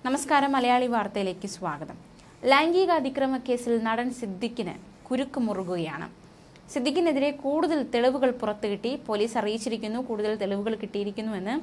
നമസ്കാരം. മലയാളി വാർത്തയിലേക്ക് സ്വാഗതം. ലൈംഗിക അതിക്രമ കേസിൽ നടൻ സിദ്ദിഖിന് കുരുക്ക് മുറുകുകയാണ്. സിദ്ദിഖിനെതിരെ കൂടുതൽ തെളിവുകൾ പുറത്തുകിട്ടി. പോലീസ് അറിയിച്ചിരിക്കുന്നു, കൂടുതൽ തെളിവുകൾ കിട്ടിയിരിക്കുന്നുവെന്ന്.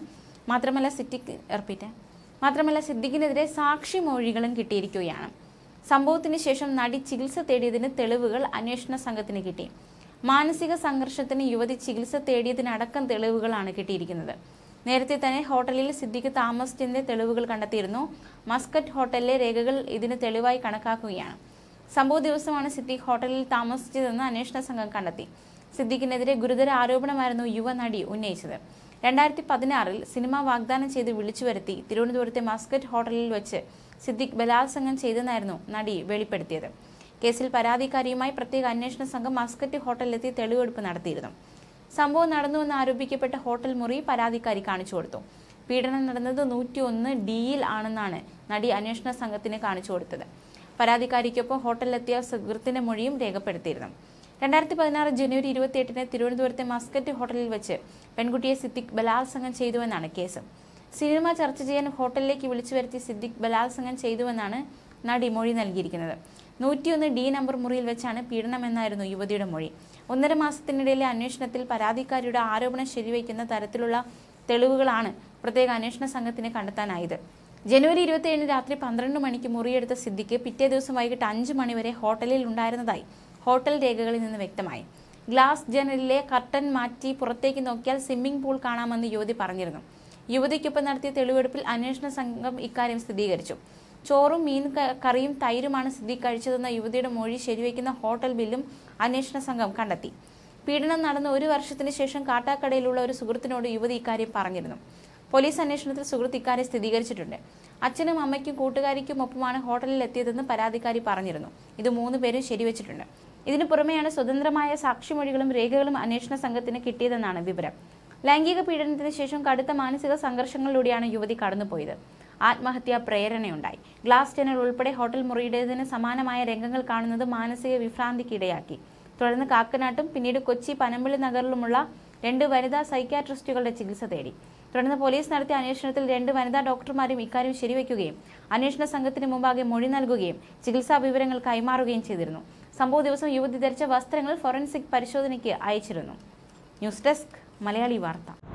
മാത്രമല്ല സിദ്ദിഖിനെതിരെ സാക്ഷിമൊഴികളും കിട്ടിയിരിക്കുകയാണ്. സംഭവത്തിന് ശേഷം നടി ചികിത്സ തേടിയതിന് തെളിവുകൾ അന്വേഷണ സംഘത്തിന് കിട്ടി. മാനസിക സംഘർഷത്തിന് യുവതി ചികിത്സ തേടിയതിനടക്കം തെളിവുകളാണ് കിട്ടിയിരിക്കുന്നത്. നേരത്തെ തന്നെ ഹോട്ടലിൽ സിദ്ദിഖ് താമസിച്ചതിന്റെ തെളിവുകൾ കണ്ടെത്തിയിരുന്നു. മസ്കറ്റ് ഹോട്ടലിലെ രേഖകൾ ഇതിന് തെളിവായി കണക്കാക്കുകയാണ്. സംഭവ ദിവസമാണ് സിദ്ദിഖ് ഹോട്ടലിൽ താമസിച്ചതെന്ന് അന്വേഷണ സംഘം കണ്ടെത്തി. സിദ്ദിഖിനെതിരെ ഗുരുതര ആരോപണമായിരുന്നു യുവനടി ഉന്നയിച്ചത്. 2016 സിനിമ വാഗ്ദാനം ചെയ്ത് വിളിച്ചു വരുത്തി തിരുവനന്തപുരത്തെ മസ്കറ്റ് ഹോട്ടലിൽ വെച്ച് സിദ്ദിഖ് ബലാത്സംഗം ചെയ്തെന്നായിരുന്നു നടി വെളിപ്പെടുത്തിയത്. കേസിൽ പരാതിക്കാരിയുമായി പ്രത്യേക അന്വേഷണ സംഘം മസ്കറ്റ് ഹോട്ടലിലെത്തി തെളിവെടുപ്പ് നടത്തിയിരുന്നു. സംഭവം നടന്നുവെന്ന് ആരോപിക്കപ്പെട്ട ഹോട്ടൽ മുറി പരാതിക്കാരി കാണിച്ചു കൊടുത്തു. പീഡനം നടന്നത് 101D ആണെന്നാണ് നടി അന്വേഷണ സംഘത്തിന് കാണിച്ചു കൊടുത്തത്. പരാതിക്കാരിക്കൊപ്പം ഹോട്ടലിലെത്തിയ സുഹൃത്തിന്റെ മൊഴിയും രേഖപ്പെടുത്തിയിരുന്നു. 2016 ജനുവരി 28 തിരുവനന്തപുരത്തെ മസ്കറ്റ് ഹോട്ടലിൽ വെച്ച് പെൺകുട്ടിയെ സിദ്ദിഖ് ബലാത്സംഗം ചെയ്തുവെന്നാണ് കേസ്. സിനിമ ചർച്ച ചെയ്യാൻ ഹോട്ടലിലേക്ക് വിളിച്ചു വരുത്തി സിദ്ദിഖ് ബലാത്സംഗം ചെയ്തുവെന്നാണ് നടി മൊഴി നൽകിയിരിക്കുന്നത്. 101D നമ്പർ മുറിയിൽ വെച്ചാണ് പീഡനമെന്നായിരുന്നു യുവതിയുടെ മൊഴി. 1.5 മാസത്തിനിടയിലെ അന്വേഷണത്തിൽ പരാതിക്കാരിയുടെ ആരോപണം ശരിവയ്ക്കുന്ന തരത്തിലുള്ള തെളിവുകളാണ് പ്രത്യേക അന്വേഷണ സംഘത്തിന് കണ്ടെത്താനായത്. ജനുവരി 27 രാത്രി 12 മണിക്ക് മുറിയെടുത്ത സിദ്ദിഖ് പിറ്റേ ദിവസം വൈകിട്ട് 5 മണിവരെ ഹോട്ടലിൽ ഉണ്ടായിരുന്നതായി ഹോട്ടൽ രേഖകളിൽ നിന്ന് വ്യക്തമായി. ഗ്ലാസ് ജനലിലെ കർട്ടൻ മാറ്റി പുറത്തേക്ക് നോക്കിയാൽ സ്വിമ്മിംഗ് പൂൾ കാണാമെന്ന് യുവതി പറഞ്ഞിരുന്നു. യുവതിക്കൊപ്പം നടത്തിയ തെളിവെടുപ്പിൽ അന്വേഷണ സംഘം ഇക്കാര്യം സ്ഥിരീകരിച്ചു. ചോറും മീൻ കറിയും തൈരുമാണ് സിദ്ദിഖ് കഴിച്ചതെന്ന യുവതിയുടെ മൊഴി ശരിവയ്ക്കുന്ന ഹോട്ടൽ ബില്ലും അന്വേഷണ സംഘം കണ്ടെത്തി. പീഡനം നടന്ന 1 വർഷത്തിന് ശേഷം കാട്ടാക്കടയിലുള്ള ഒരു സുഹൃത്തിനോട് യുവതി ഇക്കാര്യം പറഞ്ഞിരുന്നു. പോലീസ് അന്വേഷണത്തിൽ സുഹൃത്ത് ഇക്കാര്യം സ്ഥിരീകരിച്ചിട്ടുണ്ട്. അച്ഛനും അമ്മയ്ക്കും കൂട്ടുകാരിക്കുമൊപ്പമാണ് ഹോട്ടലിൽ എത്തിയതെന്ന് പരാതിക്കാരി പറഞ്ഞിരുന്നു. ഇത് 3 പേരും ശരിവച്ചിട്ടുണ്ട്. ഇതിനു പുറമെയാണ് സ്വതന്ത്രമായ സാക്ഷിമൊഴികളും രേഖകളും അന്വേഷണ സംഘത്തിന് കിട്ടിയതെന്നാണ് വിവരം. ലൈംഗിക പീഡനത്തിന് ശേഷം കടുത്ത മാനസിക സംഘർഷങ്ങളിലൂടെയാണ് യുവതി കടന്നുപോയത്. ആത്മഹത്യാ പ്രേരണയുണ്ടായി. ഗ്ലാസ് ജനൽ ഉൾപ്പെടെ ഹോട്ടൽ മുറിയുടേതിന് സമാനമായ രംഗങ്ങൾ കാണുന്നത് മാനസിക വിഭ്രാന്തിക്ക് ഇടയാക്കി. തുടർന്ന് കാക്കനാട്ടും പിന്നീട് കൊച്ചി പനമ്പള്ളി നഗറിലുമുള്ള 2 വനിതാ സൈക്യാട്രിസ്റ്റുകളുടെ ചികിത്സ തേടി. തുടർന്ന് പോലീസ് നടത്തിയ അന്വേഷണത്തിൽ 2 വനിതാ ഡോക്ടർമാരും ഇക്കാര്യം ശരിവയ്ക്കുകയും അന്വേഷണ സംഘത്തിന് മുമ്പാകെ മൊഴി നൽകുകയും ചികിത്സാ വിവരങ്ങൾ കൈമാറുകയും ചെയ്തിരുന്നു. സംഭവ ദിവസം യുവതി ധരിച്ച വസ്ത്രങ്ങൾ ഫോറൻസിക് പരിശോധനയ്ക്ക് അയച്ചിരുന്നു. ന്യൂസ് ഡെസ്ക്, മലയാളി വാർത്ത.